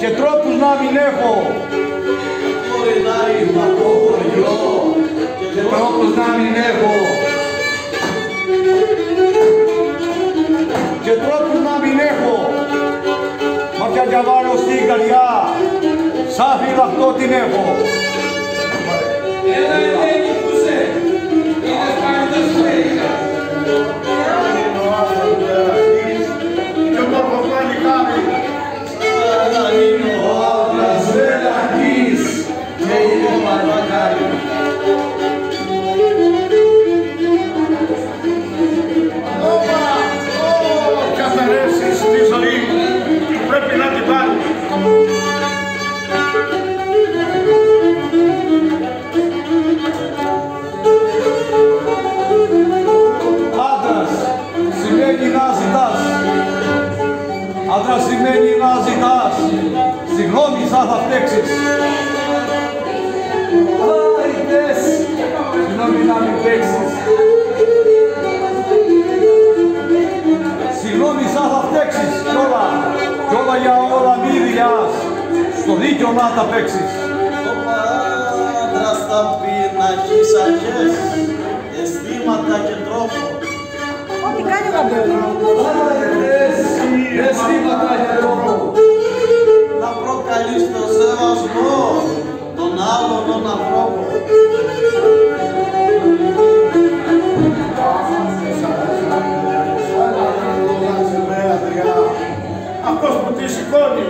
και τρόπους να μην έχω. Και τρόπους να μην έχω. Και τρόπους να μην έχω. Μα πια κι βάλω στην καρδιά, σαν φυλαχτό την έχω. Έλα Ελένη, πού σε, είδες πάλι τα σπέρια. Και ο μόρφος πάλι χάρη. Σαν είναι ο άντρας βελαχής και είναι ο μαρμακάρι. Ποια θα αρέσεις στη ζωή, πρέπει να την πάρεις. Άντρας σημαίνει να ζητάς. Άντρας σημαίνει να ζητάς. Συγγνώμη σαν θα φταίξεις. Άιτες, συγγνώμη να μην παίξεις. Συγγνώμη σαν θα φταίξεις κι όλα για όλα μη διάς. Στο δίκιο να τα παίξεις. Άντρας θα πει να έχεις αρχές, αισθήματα και τρόπο. Ό,τι κάνει ο Γαμπρέλης. Αισθήματα και τρόπο. Να προκαλείς το σεβασμό των άλλων των ανθρώπων. Αυτός που τη σηκώνει.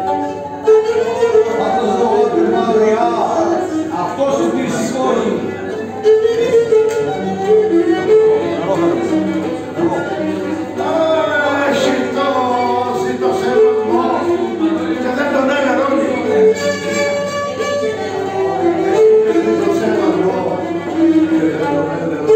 Αυτός το μακριά. Αυτός που τη σηκώνει. Έχει το σεβασμό και δεν τον ελερώνει. Έχει το σεβασμό και δεν τον ελερώνει.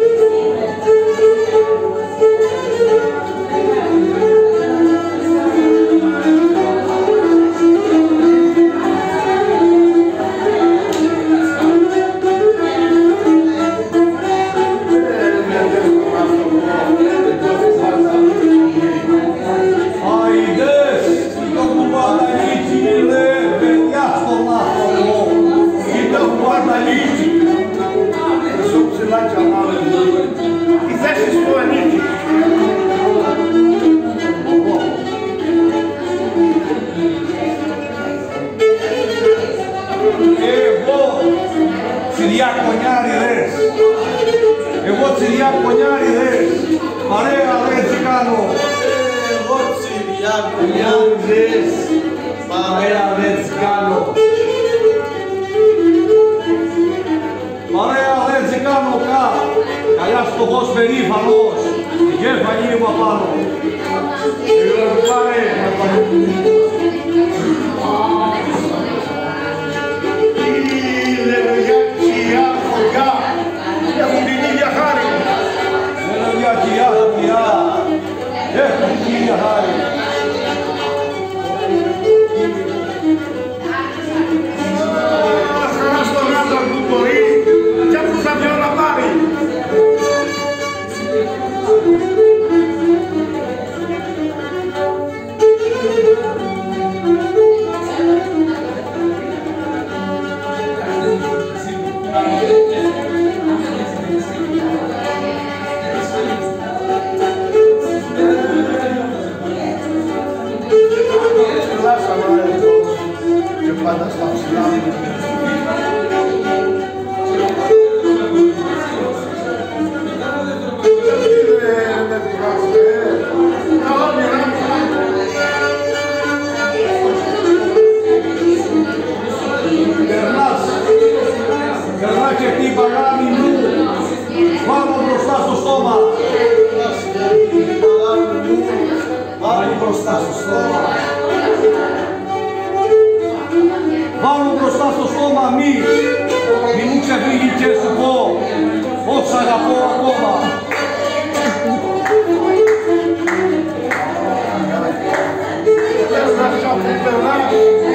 Εγώ τσιριάκονιάριδες, παρέα δεν τσικάνω. Εγώ τσιριάκονιάριδες, παρέα δεν τσικάνω. Παρέα δεν τσικάνω κα, καλιά φτωχός περήφανος, η κέφαλη μου απάνω. Έχουν την ίδια χάρη. Λελογιά κοιλιά, έχουν την ίδια χάρη. Χαρά στον άντρα που μπορεί και που θα δυο να πάρει. Πάντα στα ψηλά. Περνά και τι παγάνι μου, πάνω μπροστά στο στόμα. Πάνω μπροστά στο στόμα. Βάλω μπροστά στο στόμα μη μου ξεφύγει και σου πω πως αγαπώ ακόμα. Πες να σ' αφού περνάς